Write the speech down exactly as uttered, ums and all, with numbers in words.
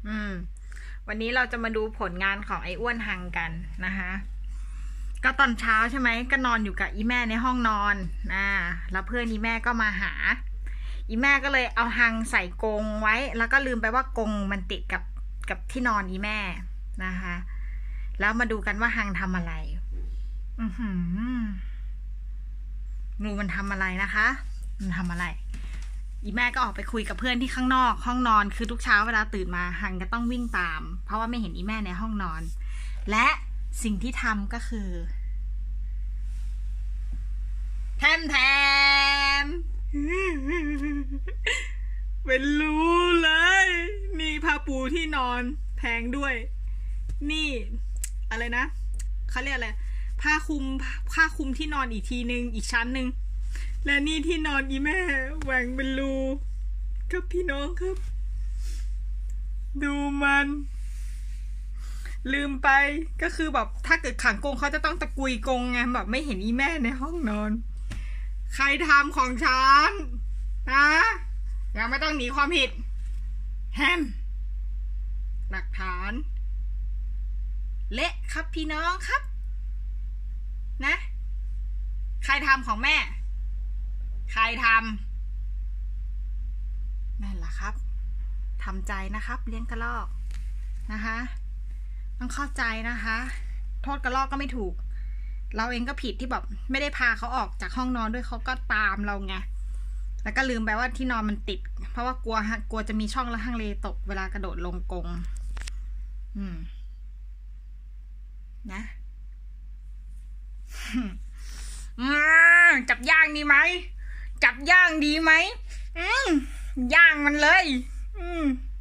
อืมวันนี้เราจะมาดูผลงานของไอ้อ้วนฮังกันนะคะก็ตอนเช้าใช่ไหมก็นอนอยู่กับอีแม่ในห้องนอนนะแล้วเพื่อนอีแม่ก็มาหาอีแม่ก็เลยเอาฮังใส่กรงไว้แล้วก็ลืมไปว่ากรงมันติดกับกับที่นอนอีแม่นะคะแล้วมาดูกันว่าฮังทำอะไรอือหือดูมันทำอะไรนะคะมันทำอะไรอีแม่ก็ออกไปคุยกับเพื่อนที่ข้างนอกห้องนอนคือทุกเช้าเวลาตื่นมาฮังก็ต้องวิ่งตามเพราะว่าไม่เห็นอีแม่ในห้องนอนและสิ่งที่ทำก็คือแทมแทมเป็นรู้เลยนี่ผ้าปูที่นอนแพงด้วยนี่อะไรนะเขาเรียกอะไรผ้าคลุมผ้าคลุมที่นอนอีกทีนึงอีกชั้นหนึ่งและนี่ที่นอนอีแม่แหว่งเป็นรูครับพี่น้องครับดูมันลืมไปก็คือแบบถ้าเกิดขังกรงเขาจะต้องตะกุยกรงไงแบบไม่เห็นอีแม่ในห้องนอนใครทำของฉันนะยังไม่ต้องหนีความผิดแฮมหลักฐานเละครับพี่น้องครับนะใครทำของแม่ใครทำนั่นแหละครับทำใจนะครับเลี้ยงกระรอกนะคะต้องเข้าใจนะคะโทษกระรอกก็ไม่ถูกเราเองก็ผิดที่แบบไม่ได้พาเขาออกจากห้องนอนด้วยเขาก็ตามเราไงแล้วก็ลืมไปว่าที่นอนมันติดเพราะว่ากลัวกลัวจะมีช่องและฮังเลตกเวลากระโดดลงกรงอืมนะจับย่างดีไหมจับย่างดีไหมอืมย่างมันเลยอืม